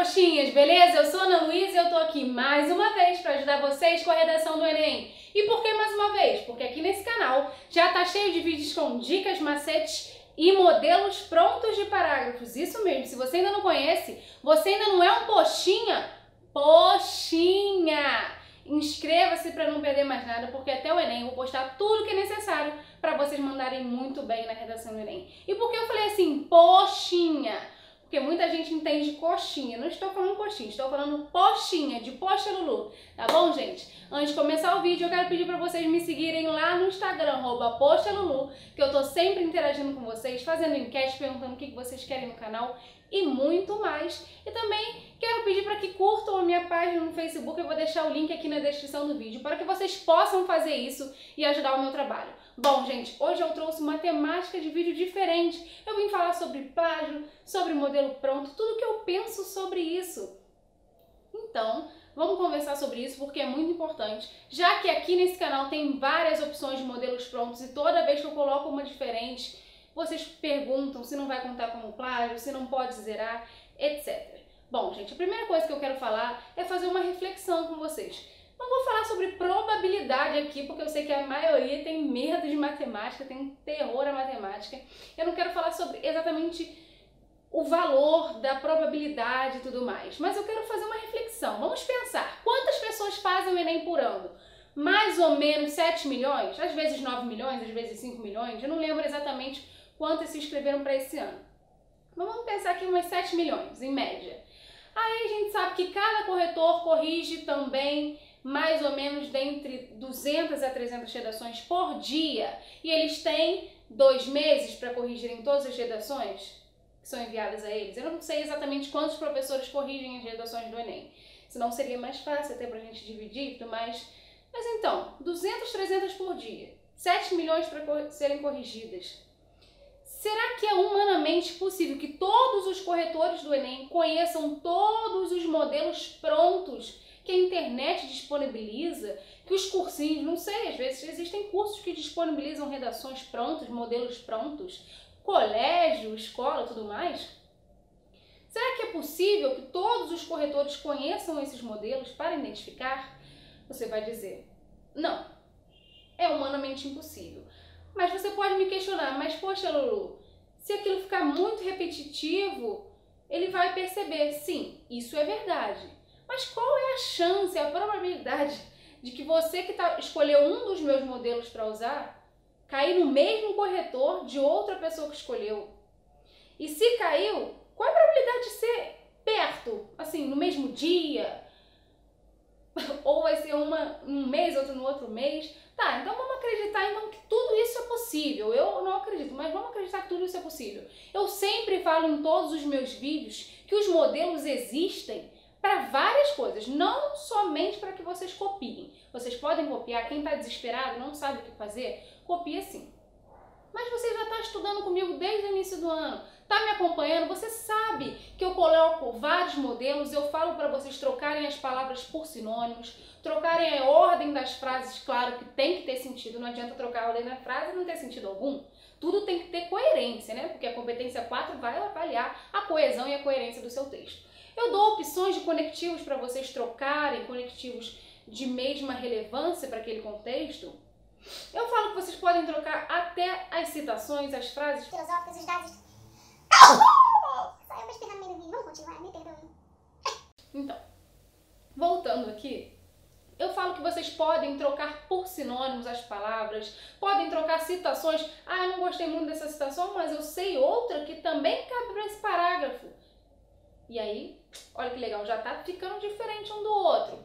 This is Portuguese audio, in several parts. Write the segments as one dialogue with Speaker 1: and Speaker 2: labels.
Speaker 1: coxinhas, beleza? Eu sou Ana Luísa e eu tô aqui mais uma vez para ajudar vocês com a redação do Enem. E por que mais uma vez? Porque aqui nesse canal já tá cheio de vídeos com dicas, macetes e modelos prontos de parágrafos. Isso mesmo, se você ainda não conhece, você ainda não é um poxinha, inscreva-se para não perder mais nada, porque até o Enem eu vou postar tudo que é necessário para vocês mandarem muito bem na redação do Enem. E por que eu falei assim, poxinha? Porque muita gente entende coxinha. Não estou falando coxinha, estou falando poxinha, de poxa Lulu. Tá bom, gente? Antes de começar o vídeo, eu quero pedir para vocês me seguirem lá no Instagram, @poxalulu, que eu tô sempre interagindo com vocês, fazendo enquete, perguntando o que vocês querem no canal e muito mais. E também quero pedir para que curtam a minha página no Facebook, eu vou deixar o link aqui na descrição do vídeo, para que vocês possam fazer isso e ajudar o meu trabalho. Bom, gente, hoje eu trouxe uma temática de vídeo diferente. Eu vim falar sobre plágio, sobre modelo pronto, tudo que eu penso sobre isso. Então, vamos conversar sobre isso porque é muito importante, já que aqui nesse canal tem várias opções de modelos prontos e toda vez que eu coloco uma diferente, vocês perguntam se não vai contar como plágio, se não pode zerar, etc. Bom, gente, a primeira coisa que eu quero falar é fazer uma reflexão com vocês. Não vou falar sobre probabilidade aqui, porque eu sei que a maioria tem medo de matemática, tem terror à matemática. Eu não quero falar sobre exatamente o valor da probabilidade e tudo mais, mas eu quero fazer uma reflexão. Vamos pensar, quantas pessoas fazem o Enem por ano? Mais ou menos 7 milhões? Às vezes 9 milhões, às vezes 5 milhões, eu não lembro exatamente quantas se inscreveram para esse ano. Mas vamos pensar aqui umas 7 milhões, em média. Aí a gente sabe que cada corretor corrige também mais ou menos dentre 200 a 300 redações por dia. E eles têm 2 meses para corrigirem todas as redações que são enviadas a eles. Eu não sei exatamente quantos professores corrigem as redações do Enem. Senão seria mais fácil até para a gente dividir e tudo mais. Mas então, 200, 300 por dia. 7 milhões para serem corrigidas. Será que é humanamente possível que todos os corretores do Enem conheçam todos os modelos prontos que a internet disponibiliza, que os cursinhos, não sei, às vezes existem cursos que disponibilizam redações prontas, modelos prontos, colégio, escola, tudo mais? Será que é possível que todos os corretores conheçam esses modelos para identificar? Você vai dizer, não, é humanamente impossível. Mas você pode me questionar, mas poxa Lulu, se aquilo ficar muito repetitivo, ele vai perceber, sim, isso é verdade. Mas qual é a chance, a probabilidade de que você que escolheu um dos meus modelos para usar, cair no mesmo corretor de outra pessoa que escolheu? E se caiu, qual é a probabilidade de ser perto, assim, no mesmo dia? Ou vai ser uma um mês, outra no outro mês? Tá, então vamos acreditar então que tudo isso é possível. Eu não acredito, mas vamos acreditar que tudo isso é possível. Eu sempre falo em todos os meus vídeos que os modelos existem para várias coisas, não somente para que vocês copiem. Vocês podem copiar, quem está desesperado, não sabe o que fazer, copia sim. Mas você já está estudando comigo desde o início do ano, está me acompanhando, você sabe que eu coloco vários modelos, eu falo para vocês trocarem as palavras por sinônimos, trocarem a ordem das frases, claro que tem que ter sentido, não adianta trocar a ordem da frase e não ter sentido algum. Tudo tem que ter coerência, né? Porque a competência 4 vai avaliar a coesão e a coerência do seu texto. Eu dou opções de conectivos para vocês trocarem, conectivos de mesma relevância para aquele contexto. Eu falo que vocês podem trocar até as citações, as frases
Speaker 2: filosóficas, os dados. Saiu uma espirra no meio do vídeo. Vamos continuar, me perdoem.
Speaker 1: Então, voltando aqui, eu falo que vocês podem trocar por sinônimos as palavras, podem trocar citações. Ah, eu não gostei muito dessa citação, mas eu sei outra que também cabe para esse parágrafo. E aí, olha que legal, já tá ficando diferente um do outro.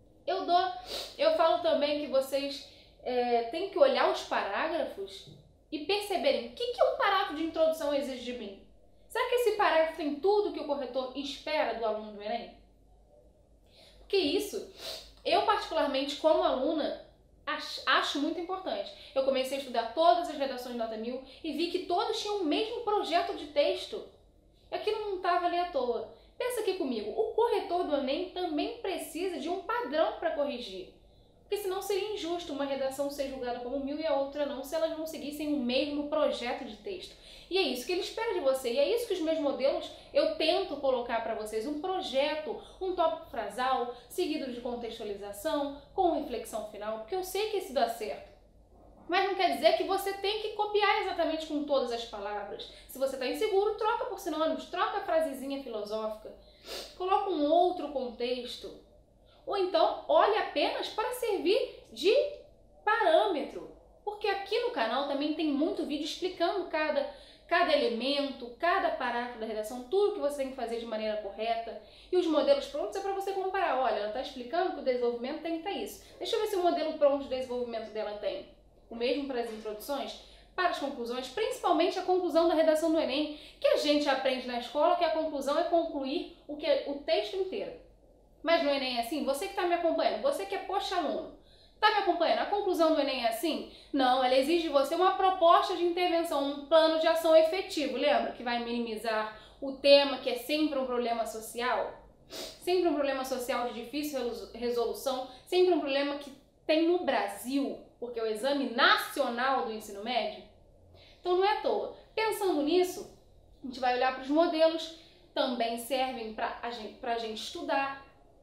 Speaker 1: Eu falo também que vocês têm que olhar os parágrafos e perceberem o que um parágrafo de introdução exige de mim. Será que esse parágrafo tem tudo que o corretor espera do aluno do Enem? Porque isso, eu particularmente como aluna, acho muito importante. Eu comecei a estudar todas as redações de nota 1000 e vi que todas tinham o mesmo projeto de texto. Aquilo não estava ali à toa. Pensa aqui comigo, o corretor do Enem também precisa de um padrão para corrigir. Porque senão seria injusto uma redação ser julgada como 1000 e a outra não, se elas não seguissem o mesmo projeto de texto. E é isso que ele espera de você, e é isso que os meus modelos eu tento colocar para vocês, um projeto, um tópico frasal, seguido de contextualização, com reflexão final, porque eu sei que isso dá certo. Mas não quer dizer que você tem que copiar exatamente com todas as palavras. Se você está inseguro, troca por sinônimos, troca a frasezinha filosófica, coloca um outro contexto. Ou então, olhe apenas para servir de parâmetro. Porque aqui no canal também tem muito vídeo explicando cada elemento, cada parágrafo da redação, tudo que você tem que fazer de maneira correta. E os modelos prontos é para você comparar. Olha, ela está explicando que o desenvolvimento tem que estar isso. Deixa eu ver se o modelo pronto de desenvolvimento dela tem o mesmo para as introduções, para as conclusões, principalmente a conclusão da redação do Enem, que a gente aprende na escola que a conclusão é concluir o texto inteiro. Mas no Enem é assim? Você que está me acompanhando, você que é post-aluno, está me acompanhando? A conclusão do Enem é assim? Não, ela exige de você uma proposta de intervenção, um plano de ação efetivo. Lembra que vai minimizar o tema, que é sempre um problema social? Sempre um problema social de difícil resolução, sempre um problema que tem no Brasil, porque é o Exame Nacional do Ensino Médio. Então não é à toa. Pensando nisso, a gente vai olhar para os modelos, também servem para a gente estudar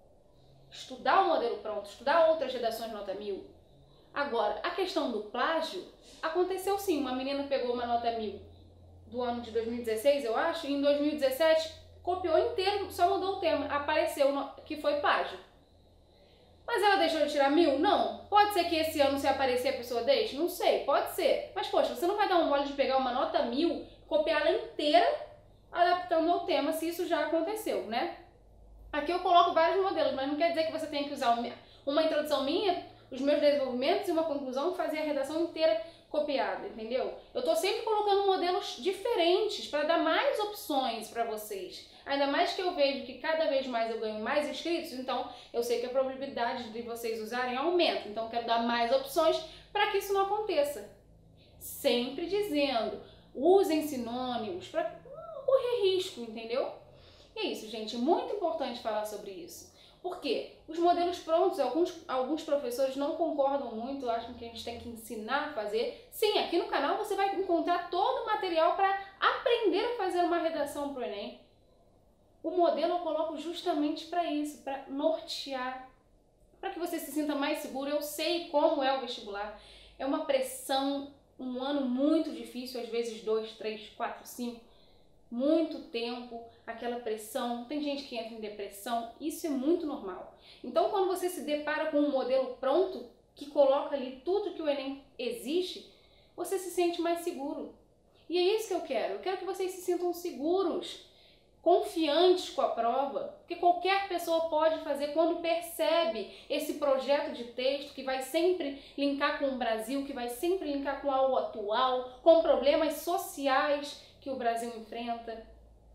Speaker 1: o modelo pronto, estudar outras redações nota 1000. Agora, a questão do plágio, aconteceu sim, uma menina pegou uma nota 1000 do ano de 2016, eu acho, e em 2017 copiou inteiro, só mudou o tema, apareceu que foi plágio. Mas ela deixou de tirar 1000? Não. Pode ser que esse ano, se aparecer, a pessoa deixe? Não sei, pode ser. Mas, poxa, você não vai dar um mole de pegar uma nota 1000, copiá-la inteira, adaptando ao tema, se isso já aconteceu, né? Aqui eu coloco vários modelos, mas não quer dizer que você tenha que usar uma introdução minha, os meus desenvolvimentos e uma conclusão e fazer a redação inteira copiada, entendeu? Eu estou sempre colocando modelos diferentes para dar mais opções para vocês. Ainda mais que eu vejo que cada vez mais eu ganho mais inscritos, então eu sei que a probabilidade de vocês usarem aumenta. Então eu quero dar mais opções para que isso não aconteça. Sempre dizendo, usem sinônimos para não correr risco, entendeu? E é isso, gente. Muito importante falar sobre isso. Por quê? Os modelos prontos, alguns professores não concordam muito, acham que a gente tem que ensinar a fazer. Sim, aqui no canal você vai encontrar todo o material para aprender a fazer uma redação para o Enem. O modelo eu coloco justamente para isso, para nortear, para que você se sinta mais seguro. Eu sei como é o vestibular. É uma pressão, um ano muito difícil, às vezes 2, 3, 4, 5, muito tempo, aquela pressão. Tem gente que entra em depressão, isso é muito normal. Então, quando você se depara com um modelo pronto, que coloca ali tudo que o Enem exige, você se sente mais seguro. E é isso que eu quero que vocês se sintam seguros, confiantes com a prova, porque qualquer pessoa pode fazer quando percebe esse projeto de texto que vai sempre linkar com o Brasil, que vai sempre linkar com algo atual, com problemas sociais que o Brasil enfrenta.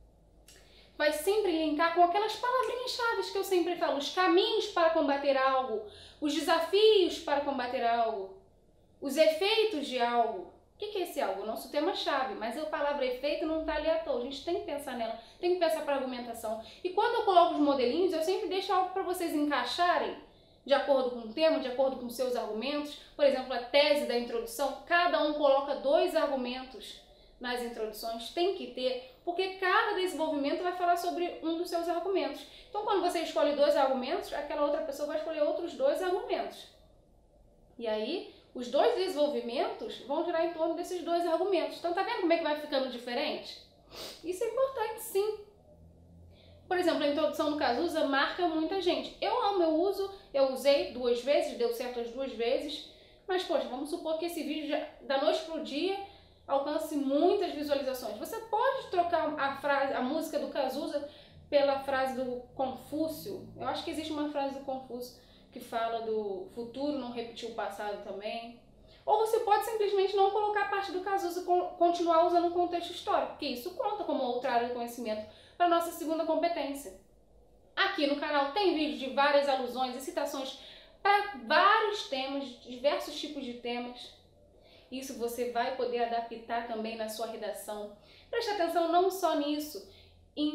Speaker 1: Vai sempre linkar com aquelas palavrinhas-chave que eu sempre falo, os caminhos para combater algo, os desafios para combater algo, os efeitos de algo. O que é esse algo? O nosso tema-chave, mas a palavra efeito não está ali à toa, a gente tem que pensar nela, tem que pensar para argumentação. E quando eu coloco os modelinhos, eu sempre deixo algo para vocês encaixarem, de acordo com o tema, de acordo com seus argumentos. Por exemplo, a tese da introdução, cada um coloca 2 argumentos nas introduções, tem que ter, porque cada desenvolvimento vai falar sobre um dos seus argumentos. Então, quando você escolhe 2 argumentos, aquela outra pessoa vai escolher outros 2 argumentos. E aí, os 2 desenvolvimentos vão girar em torno desses 2 argumentos. Então, tá vendo como é que vai ficando diferente? Isso é importante, sim. Por exemplo, a introdução do Cazuza marca muita gente. Eu amo, eu usei 2 vezes, deu certo as 2 vezes. Mas, poxa, vamos supor que esse vídeo, da noite pro dia, alcance muitas visualizações. Você pode trocar a música do Cazuza pela frase do Confúcio. Eu acho que existe uma frase do Confúcio que fala do futuro não repetir o passado também. Ou você pode simplesmente não colocar a parte do Cazuza, continuar usando o contexto histórico, porque isso conta como outra área de conhecimento para nossa segunda competência. Aqui no canal tem vídeos de várias alusões e citações para vários temas, diversos tipos de temas. Isso você vai poder adaptar também na sua redação. Preste atenção não só nisso,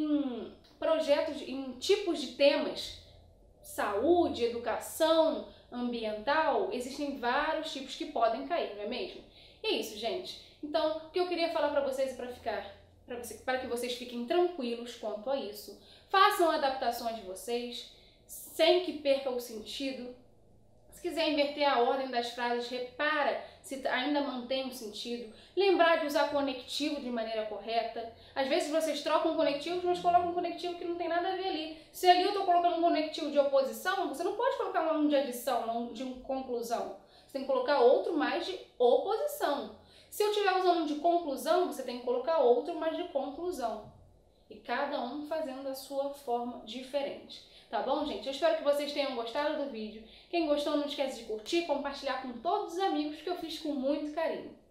Speaker 1: em projetos, em tipos de temas, saúde, educação, ambiental, existem vários tipos que podem cair, não é mesmo? E é isso, gente. Então, o que eu queria falar para vocês para que vocês fiquem tranquilos quanto a isso. Façam adaptações de vocês, sem que perca o sentido. Se quiser inverter a ordem das frases, repara se ainda mantém o sentido. Lembrar de usar conectivo de maneira correta. Às vezes vocês trocam conectivos, mas colocam um conectivo que não tem nada a ver ali. Se ali eu estou colocando um conectivo de oposição, você não pode colocar um de adição, um de conclusão. Você tem que colocar outro mais de oposição. Se eu estiver usando um de conclusão, você tem que colocar outro mais de conclusão. E cada um fazendo da sua forma diferente. Tá bom, gente? Eu espero que vocês tenham gostado do vídeo. Quem gostou, não esquece de curtir e compartilhar com todos os amigos, que eu fiz com muito carinho.